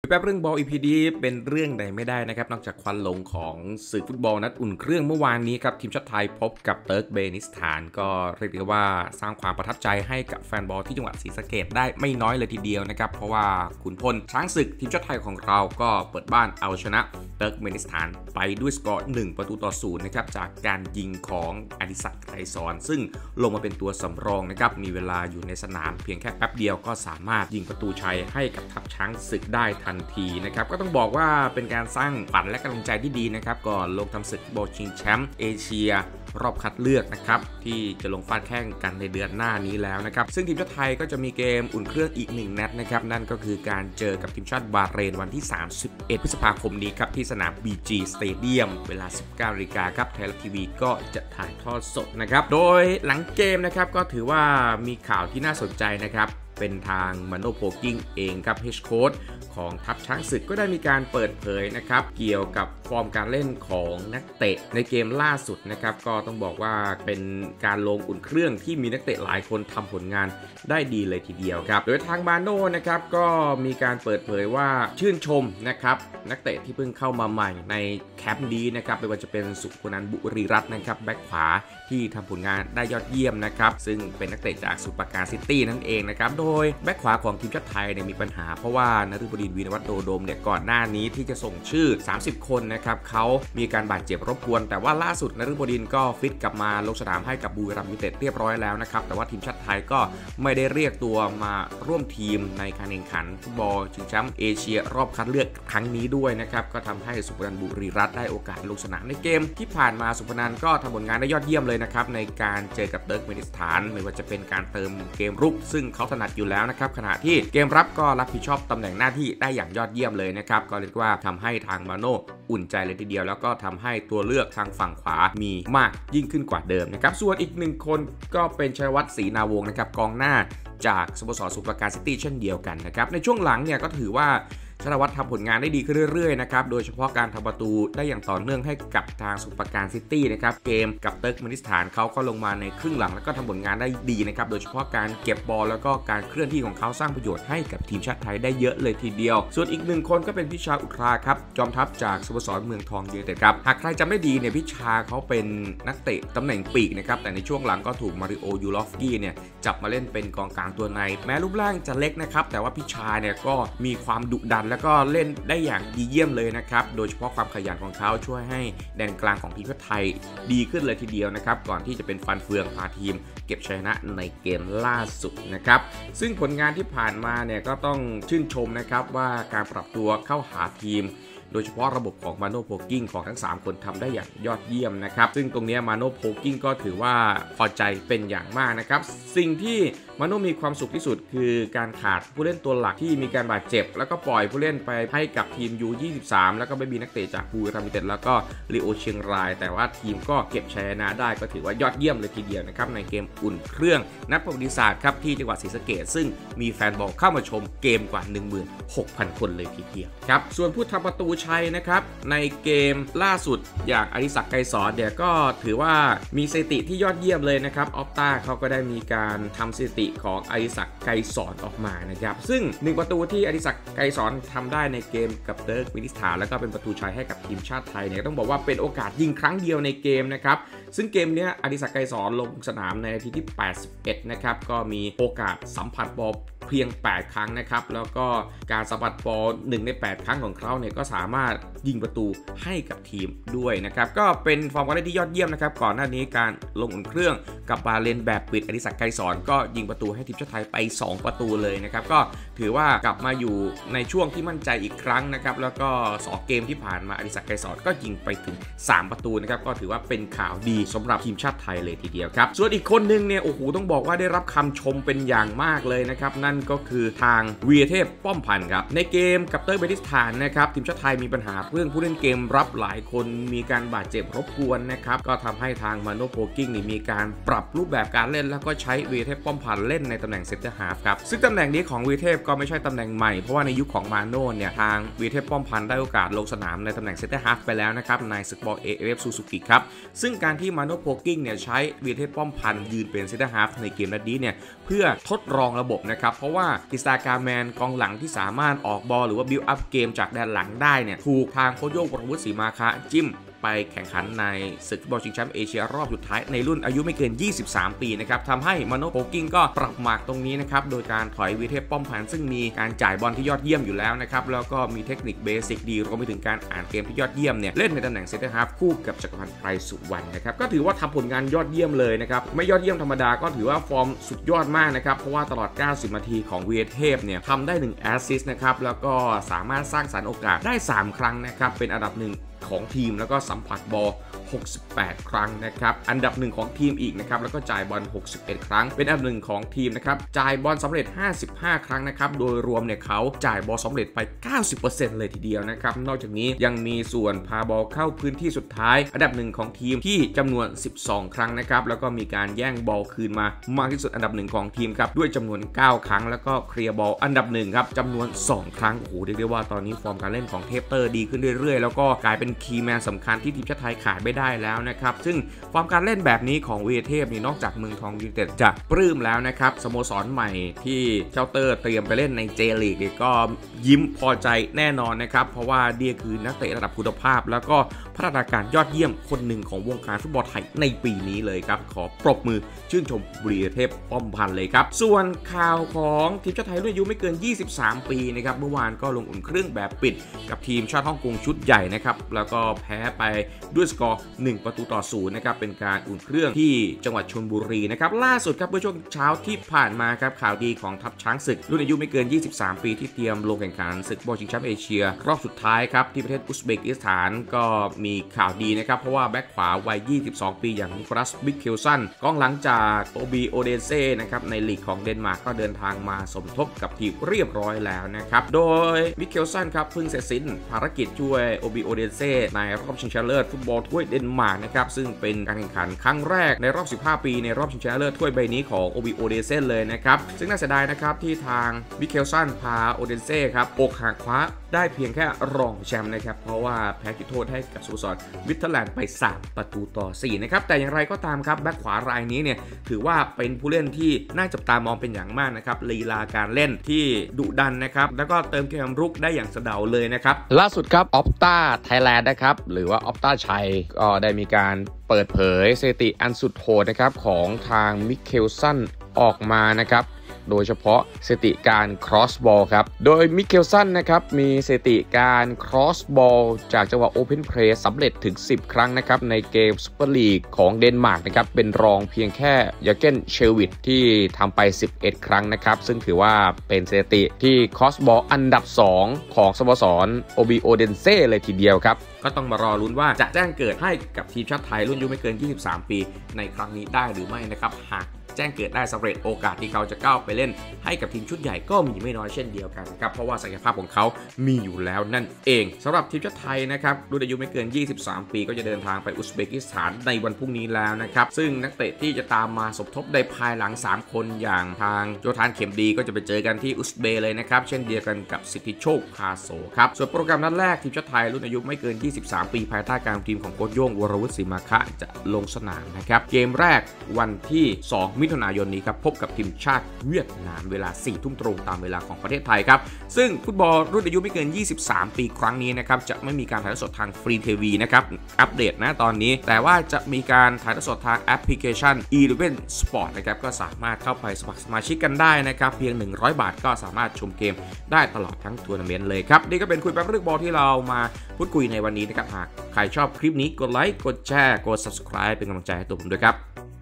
แป๊บเรื่องบอล EP นี้เป็นเรื่องใดไม่ได้นะครับนอกจากควันหลงของศึกฟุตบอลนัดอุ่นเครื่องเมื่อวานนี้ครับทีมชาติไทยพบกับเติร์กเมนิสถานก็เรียกได้ว่าสร้างความประทับใจให้กับแฟนบอลที่จังหวัดศรีสะเกษได้ไม่น้อยเลยทีเดียวนะครับเพราะว่าขุนพลช้างศึกทีมชาติไทยของเราก็เปิดบ้านเอาชนะเติร์กเมนิสถานไปด้วยสกอร์1-0นะครับจากการยิงของอดิศักดิ์ไกรสอนซึ่งลงมาเป็นตัวสำรองนะครับมีเวลาอยู่ในสนามเพียงแค่แป๊บเดียวก็สามารถยิงประตูชัยให้กับทัพช้างศึกได้ทันทีนะครับก็ต้องบอกว่าเป็นการสร้างขวัญและกำลังใจที่ดีนะครับก่อนลงทำศึกฟุตบอลชิงแชมป์เอเชียรอบคัดเลือกนะครับที่จะลงฟาดแข่งกันในเดือนหน้านี้แล้วนะครับซึ่งทีมชาติไทยก็จะมีเกมอุ่นเครื่องอีก1นัดนะครับนั่นก็คือการเจอกับทีมชาติบาห์เรนวันที่31พฤษภาคมนี้ครับที่สนาม BG Stadium เวลา 19 นาฬิกาครับไทยรัฐทีวีก็จะถ่ายทอดสดนะครับโดยหลังเกมนะครับก็ถือว่ามีข่าวที่น่าสนใจนะครับเป็นทางมาโนโพกิ้งเองครับเฮดโค้ชของทัพช้างศึกก็ได้มีการเปิดเผยนะครับเกี่ยวกับฟอร์มการเล่นของนักเตะในเกมล่าสุดนะครับก็ต้องบอกว่าเป็นการลงอุ่นเครื่องที่มีนักเตะหลายคนทำผลงานได้ดีเลยทีเดียวครับโดยทางมาโน่นะครับก็มีการเปิดเผยว่าชื่นชมนะครับนักเตะที่เพิ่งเข้ามาใหม่ในแคมป์นี้นะครับไม่ว่าจะเป็นสุพนันท์บุรีรัตน์นะครับแบ็คขวาที่ทำผลงานได้ยอดเยี่ยมนะครับซึ่งเป็นนักเตะจากสมุทรปราการซิตี้นั่นเองนะครับโดยแบ็คขวาของทีมชาติไทยเนี่ยมีปัญหาเพราะว่านฤบดินทร์วีรวัฒน์โดโดมเนี่ยก่อนหน้านี้ที่จะส่งชื่อ30คนนะครับเขามีการบาดเจ็บรบกวนแต่ว่าล่าสุดนฤบดินทร์ก็ฟิตกลับมาลงสนามให้กับบุรีรัมย์ยูไนเต็ดเรียบร้อยแล้วนะครับแต่ว่าทีมชาติไทยก็ไม่ได้เรียกตัวมาร่วมทีมในการแข่งขันฟุตบอลชิงแชมป์เอเชียรอบคัดเลือกครั้งนี้ด้วยนะครับก็ทำให้สุพนันท์บุรีรัตน์ได้โอกาสลงสนามในเกมที่ผ่านมาสุพนันท์ก็ทำผลงานได้ยอดเยี่ยมเลยนะครับในการเจอกับเติร์กเมนิสถานไม่ว่าจะเป็นการเติมเกมรุกซึ่งเขาถนัดอยู่แล้วนะครับขณะที่เกมรับก็รับผิดชอบตำแหน่งหน้าที่ได้อย่างยอดเยี่ยมเลยนะครับก็เรียกว่าทำให้ทางมาโน่อุ่นใจเลยทีเดียวแล้วก็ทำให้ตัวเลือกทางฝั่งขวามีมากยิ่งขึ้นกว่าเดิมนะครับส่วนอีกหนึ่งคนก็เป็นชัยวัฒน์ศรีนาวงศ์นะครับกองหน้าจากสโมสรสมุทรปราการซิตี้เช่นเดียวกันนะครับในช่วงหลังเนี่ยก็ถือว่าชัยวัฒน์ทำผลงานได้ดีขึ้นเรื่อยๆนะครับโดยเฉพาะการทำประตูได้อย่างต่อเนื่องให้กับทางสมุทรปราการซิตี้นะครับเกมกับเติร์กเมนิสถานเขาก็ลงมาในครึ่งหลังแล้วก็ทำผลงานได้ดีนะครับโดยเฉพาะการเก็บบอลแล้วก็การเคลื่อนที่ของเขาสร้างประโยชน์ให้กับทีมชาติไทยได้เยอะเลยทีเดียวส่วนอีกหนึ่งคนก็เป็นพิชาอุทราครับจอมทัพจากสโมสรเมืองทองยูไนเต็ดครับหากใครจำได้ดีเนี่ยพิชาเขาเป็นนักเตะตำแหน่งปีกนะครับแต่ในช่วงหลังก็ถูกมาริโอยูลอฟกี้เนี่ยจับมาเล่นเป็นกองกลางตัวในแม้รูปร่างจะเล็กนะครับแต่ว่าพิชาเนี่ยก็มีความดุดันแล้วก็เล่นได้อย่างดีเยี่ยมเลยนะครับโดยเฉพาะความขยันของเขาช่วยให้แดนกลางของทีมชาติไทยดีขึ้นเลยทีเดียวนะครับก่อนที่จะเป็นฟันเฟืองพาทีมเก็บชัยชนะในเกมล่าสุดนะครับซึ่งผลงานที่ผ่านมาเนี่ยก็ต้องชื่นชมนะครับว่าการปรับตัวเข้าหาทีมโดยเฉพาะระบบของมาโนโพกิ้งของทั้ง3คนทำได้อย่างยอดเยี่ยมนะครับซึ่งตรงนี้มาโนโพกิ้งก็ถือว่าพอใจเป็นอย่างมากนะครับสิ่งที่มาโนมีความสุขที่สุดคือการขาดผู้เล่นตัวหลักที่มีการบาดเจ็บแล้วก็ปล่อยผู้เล่นไปให้กับทีม U23 แล้วก็ไม่มีนักเตะจากบุรีรัมย์ยูไนเต็ดแล้วก็ลีโอเชียงรายแต่ว่าทีมก็เก็บชัยชนะได้ก็ถือว่ายอดเยี่ยมเลยทีเดียวนะครับในเกมอุ่นเครื่องนัดประวัติศาสตร์ครับที่จังหวัดศรีสะเกษซึ่งมีแฟนบอลเข้ามาชมเกมกว่า 16,000 คนเลยทีเดียวครับส่วนผู้ทำประตูชัยนะครับในเกมล่าสุดอย่างอดิศักดิ์ไกรสอนเนี่ยก็ถือว่ามีสถิติที่ยอดเยี่ยมเลยนะครับออฟต้าเขาก็ได้มีการทำสถิติของอดิศักดิ์ไกรสอนออกมานะครับซึ่ง1ประตูที่อดิศักดิ์ไกรสอนทำได้ในเกมกับเติร์กเมนิสถานแล้วก็เป็นประตูชัยให้กับทีมชาติไทยเนี่ยต้องบอกว่าเป็นโอกาสยิงครั้งเดียวในเกมนะครับซึ่งเกมนี้อดิศักดิ์ไกรสอนลงสนามในนาทีที่81นะครับก็มีโอกาสสัมผัสบอลเพียง8ครั้งนะครับแล้วก็การสัมผัสบอล1ใน8ครั้งของเขาเนี่ยก็สามารถยิงประตูให้กับทีมด้วยนะครับก็เป็นฟอร์มการเล่นที่ยอดเยี่ยมนะครับก่อนหน้านี้การลงอุ่นเครื่องกับบาห์เรนแบบปิดอดิศักดิ์ไกรสอนก็ยิงประตูให้ทีมชาติไทยไป2ประตูเลยนะครับก็ถือว่ากลับมาอยู่ในช่วงที่มั่นใจอีกครั้งนะครับแล้วก็2เกมที่ผ่านมาอดิศักดิ์ไกรสอนก็ยิงไปถึง3ประตูนะครับก็ถือว่าเป็นข่าวดีสำหรับทีมชาติไทยเลยทีเดียวครับส่วนอีกคนนึงเนี่ยโอ้โหต้องบอกว่าได้รับคำชมเป็นอย่างมากเลยนะครับนั่นก็คือทางวีรเทพป้อมพันธ์ครับในเกมกับเติร์กเมนิสถานนะครับทีมชาติไทยมีปัญหาเรื่องผู้เล่นเกมรับหลายคนมีการบาดเจ็บรบกวนนะครับก็ทำให้ทางมาโนโพกิ้งมีการปรับรูปแบบการเล่นแล้วก็ใช้วีรเทพป้อมพันธ์เล่นในตำแหน่งเซนเตอร์ฮาล์ฟครับซึ่งตำแหน่งนี้ของวีรเทพก็ไม่ใช่ตำแหน่งใหม่เพราะว่าในยุคของมาโน่เนี่ยทางวีรเทพป้อมพันธ์ได้โอกาสลงสนามในตำแหน่งเซนเตอร์ฮาล์ฟไปแล้วนะครับในศึกบอล AFF ซูซูกิครับซึ่งการที่มาโนโพกิ้งเนี่ยใช้วีรเทพป้อมพันธ์ยืนเป็นเซนเตอร์ฮาล์ฟในเกมนัดนี้เนี่ยเพื่อทดลองระบบนะครับเพราะราะว่าอิสตาการแมนกองหลังที่สามารถออกบอลหรือว่าบิลด์อัพเกมจากแดนหลังได้เนี่ยถูกทางโค้ชโย่ง วรวุฒิ ศรีมาคะจิ้มไปแข่งขันในศึกฟุตบอลชิงแชมป์เอเชียรอบสุดท้ายในรุ่นอายุไม่เกิน23 ปีนะครับทำให้มาโนโพกิ้งก็ปรับหมากตรงนี้นะครับโดยการถอยวีเทพป้อมพันธ์ซึ่งมีการจ่ายบอลที่ยอดเยี่ยมอยู่แล้วนะครับแล้วก็มีเทคนิคเบสิกดีรวมไปถึงการอ่านเกมที่ยอดเยี่ยมเนี่ยเล่นในตำแหน่งเซนเตอร์ฮาฟคู่กับจักรพันธ์ ไพรสุวรรณนะครับก็ถือว่าทำผลงานยอดเยี่ยมเลยนะครับไม่ยอดเยี่ยมธรรมดาก็ถือว่าฟอร์มสุดยอดมากนะครับเพราะว่าตลอด90 นาทีของวีเทพเนี่ยทำได้1แอสซิสต์นะครับแล้วก็สามารถสร้างสรรค์โอกาสได้3 ครั้งนะครับเป็นอันดับ1ของทีมแล้วก็สัมผัสบอล68 ครั้งนะครับอันดับ1ของทีมอีกนะครับแล้วก็จ่ายบอล61 ครั้งเป็นอันดับ1ของทีมนะครับจ่ายบอลสำเร็จ55 ครั้งนะครับโดยรวมเนี่ยเขาจ่ายบอลสำเร็จไป 90% เลยทีเดียวนะครับนอกจากนี้ยังมีส่วนพาบอลเข้าพื้นที่สุดท้ายอันดับ1ของทีมที่จำนวน12 ครั้งนะครับแล้วก็มีการแย่งบอลคืนมามากที่สุดอันดับ1ของทีมครับด้วยจำนวน9 ครั้งแล้วก็เคลียร์บอลอันดับ1ครับจำนวน2 ครั้งโอ้โหเรียกได้ว่าตอนนี้ฟอร์มการเล่นของเทพเตอร์ดีขึ้นเรื่อยๆแล้วก็กลายเป็นคีย์แมนสำคัญที่ทีมชาติไทยขาดไม่ได้แล้วนะครับซึ่งฟอร์มการเล่นแบบนี้ของวีเทพนี่นอกจากเมืองทองยูไนเต็ดจะปลื้มแล้วนะครับสโมสรใหม่ที่เจ้าเตอร์เตรียมไปเล่นในเจลีกก็ยิ้มพอใจแน่นอนนะครับเพราะว่าเดียคือนักเตะระดับคุณภาพแล้วก็พัฒนาการยอดเยี่ยมคนหนึ่งของวงการฟุตบอลไทยในปีนี้เลยครับขอปรบมือชื่นชมวีเทพป้อมพันธ์เลยครับส่วนข่าวของทีมชาติไทยรุ่นอายุไม่เกิน23 ปีนะครับเมื่อวานก็ลงอุ่นเครื่องแบบปิดกับทีมชาติฮ่องกงชุดใหญ่นะครับแล้วก็แพ้ไปด้วยสกอร์1-0นะครับเป็นการอุ่นเครื่องที่จังหวัดชลบุรีนะครับล่าสุดครับเมื่อช่วงเช้าที่ผ่านมาครับข่าวดีของทัพช้างศึกรุ่นอายุไม่เกิน23 ปีที่เตรียมลงแข่งขันศึกฟุตบอลชิงแชมป์เอเชียรอบสุดท้ายครับที่ประเทศอุซเบกิสถานก็มีข่าวดีนะครับเพราะว่าแบ็คขวาวัย22 ปีอย่างนิโคลัส มิเคลสันกองหลังจากโอบีโอเดเซ่นะครับในลีกของเดนมาร์กก็เดินทางมาสมทบกับทีมเรียบร้อยแล้วนะครับโดยมิเคลสันครับเพิ่งเสร็จสิ้นภารกิจช่วยโอบีโอเดเซ่ในรอบชิงชนะเลิศฟุตบอลถ้วยเดนมาร์กนะครับซึ่งเป็นการแข่งขันครั้งแรกในรอบ15 ปีในรอบชิงชนะเลิศถ้วยใบนี้ของโอบีโอเดเซ่เลยนะครับซึ่งน่าเสียดายนะครับที่ทางมิเคลสันพาโอเดเซ่ครับอกหักคว้าได้เพียงแค่รองแชมป์นะครับเพราะว่าแพ้จุดโทษให้กับสโมสรวิทเทอร์แลนด์ไป3-4นะครับแต่อย่างไรก็ตามครับแบ็คขวารายนี้เนี่ยถือว่าเป็นผู้เล่นที่น่าจับตามองเป็นอย่างมากนะครับลีลาการเล่นที่ดุดันนะครับแล้วก็เติมเกมรุกได้อย่างสะเดาเลยนะครับล่าสุดครับออปต้าไทยแลนด์นะครับหรือว่าออปต้าชัยก็ได้มีการเปิดเผยสถิติอันสุดโหดนะครับของทางมิเคลสันออกมานะครับโดยเฉพาะสถิติการ cross ball ครับโดยมิเคลสันนะครับมีสถิติการ cross ball จากจังหวะ open play สำเร็จถึง10 ครั้งนะครับในเกมซุปเปอร์ลีกของเดนมาร์กนะครับเป็นรองเพียงแค่ยาเกนเชลวิตที่ทำไป11 ครั้งนะครับซึ่งถือว่าเป็นสถิติที่ cross ball อันดับ2ของสโมสรโอบีโอเดนเซ่เลยทีเดียวครับก็ต้องมารอลุ้นว่าจะแจ้งเกิดให้กับทีมชาติไทยรุ่นอายุไม่เกิน23 ปีในครั้งนี้ได้หรือไม่นะครับหากแจ้งเกิดได้สำเร็จโอกาสที่เขาจะก้าวไปเล่นให้กับทีมชุดใหญ่ก็มีไม่น้อยเช่นเดียวกันครับเพราะว่าศักยภาพของเขามีอยู่แล้วนั่นเองสำหรับทีมชาติไทยนะครับรุ่นอายุไม่เกิน23 ปีก็จะเดินทางไปอุซเบกิสถานในวันพรุ่งนี้แล้วนะครับซึ่งนักเตะที่จะตามมาสมทบในภายหลัง3 คนอย่างทางโจธานเข็มดีก็จะไปเจอกันที่อุซเบย์เลยนะครับเช่นเดียวกันกับสิทธิโชคพาโสครับส่วนโปรแกรมนัดแรกทีมชาติไทยรุ่นอายุไม่เกิน23 ปีภายใต้การทีมของโค้ชโย่ง วรวุฒิ ศรีมาคะจะลงสนามนะครับเกมแรกวันที่2 มิถุนายนนี้ครับพบกับทีมชาติเวียดนามเวลา 4 ทุ่มตรงตามเวลาของประเทศไทยครับซึ่งฟุตบอลรุ่นอายุไม่เกิน23 ปีครั้งนี้นะครับจะไม่มีการถ่ายทอดสดทางฟรีทีวีนะครับอัปเดตนะตอนนี้แต่ว่าจะมีการถ่ายทอดสดทางแอปพลิเคชัน Eleven Sport นะครับก็สามารถเข้าไปสมัครสมาชิกกันได้นะครับเพียง100 บาทก็สามารถชมเกมได้ตลอดทั้งทัวร์นาเมนต์เลยครับนี่ก็เป็นคุยแป๊บเรื่องบอลที่เรามาพูดคุยในวันนี้นะครับหากใครชอบคลิปนี้กดไลค์กดแชร์กด subscribe เป็นกำลังใจให้ตัวผมด้วยครับ